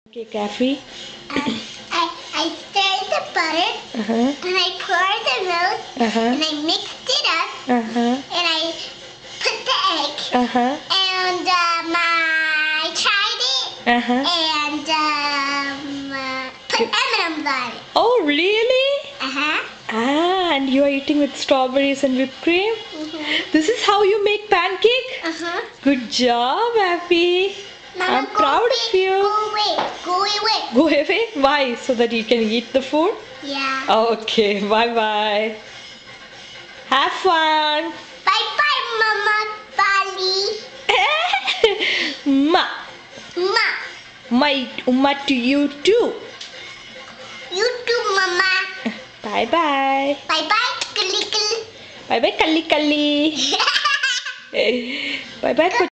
Cake, Aafi. I stirred the butter and I poured the milk and I mixed it up and I put the egg and I tried it and put M&M's on it. Oh, really? And you are eating with strawberries and whipped cream? This is how you make pancake? Good job, Aafi. I'm proud of you. Go away. Go away? Why? So that you can eat the food? Yeah. Okay, bye-bye. Have fun. Bye-bye, Mama Bali. Ma. Ma. My umma to you too. You too, Mama. Bye-bye. Bye-bye, Kalli. Bye-bye, Kalli Kalli. Bye-bye.